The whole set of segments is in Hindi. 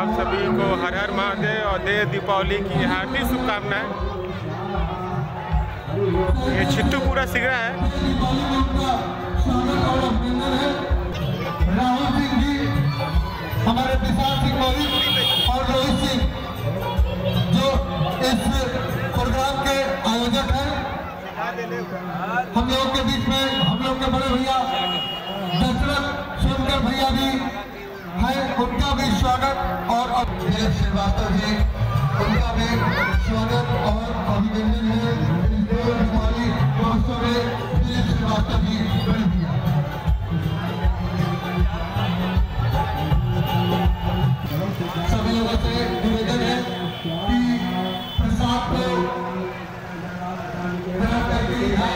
आप सभी को हर हर महादेव और देव दीपावली की हार्दिक शुभकामनाएं। ये छिट्टू पूरा सिगरा है। राहुल सिंह जी, हमारे विशाल सिंह मोहित और रोहित सिंह जो इस प्रोग्राम के आयोजक हैं। हम लोग के बीच में हम लोग के बड़े भैया दशरथ सोनकर भैया भी हैं, उनका भी स्वागत और दिलीप श्रीवास्तव जी, उनका भी स्वागत और अभिनंदन है। दीपावली महोत्सव में दिलीप श्रीवास्तव जी बड़े भैया। सभी लोगों से निवेदन है कि प्रसाद को ग्रहण करके है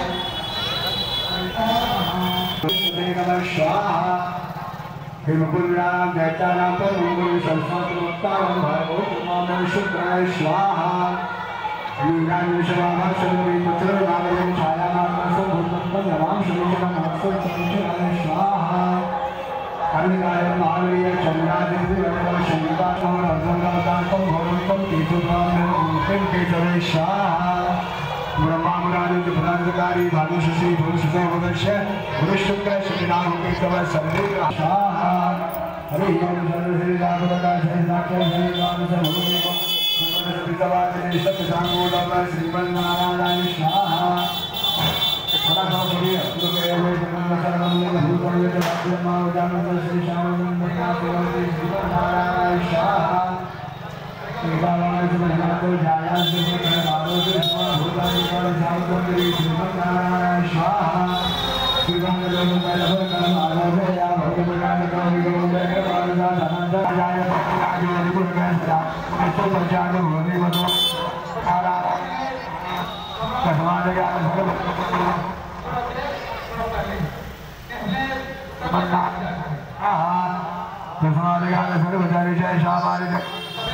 और स्वाहा हिमकुल्लाम जैतानाम पर मंगल संस्कृतोत्तरम भगवत शुक्राय स्वाहा लीलानि शवाहा शक्ति पुत्र नामयं छायानाम संभूतं नमाम शरीरं मत्सर चंचलाय स्वाहा हरिनाय मालवीय चंद्रादित्य रत्न शंकात्मक अर्धनादाकं भवन्तं केतुगामं मूर्तिं केतवे स्वाहा ब्रह्मामुरादित्य प्रधानकारी भानुषी भूषितो भवस्य गुरुशुक्र शनिनाम केतव सर्वे स्वाहा हरि ओम सर्वश्री राघवदा श्रीनाथ श्रीराम सर्वदेव सर्वदेववादिने सत्संगोदम श्रीमन्नारायण स्वाहा सदा भवति गुरुदेव जगन्नाथ सर्वं भूतले जगन्नाथ मावजानंद श्री श्यामनंदनाथ श्रीमन्नारायण स्वाहा श्रीरामाय जगन्नाथ जाया श्री भगवान भूतानि पर जागोत्री श्रीमन्नारायण स्वाहा श्रीमंगलम कलभकम आरोहया भगवान कवि गोविंद पारदा धनंदा जाय पत्राजो निपुणकस्ता निष्ठोपचार भवति मतो आरा कस्मादया भगवत मन्ना आहा कस्मादया सर्वचारि जय शामारि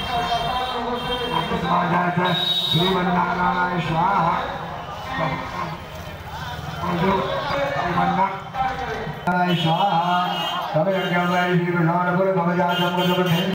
कस्मादया श्रीमन्नारायण स्वाहा स्वाहा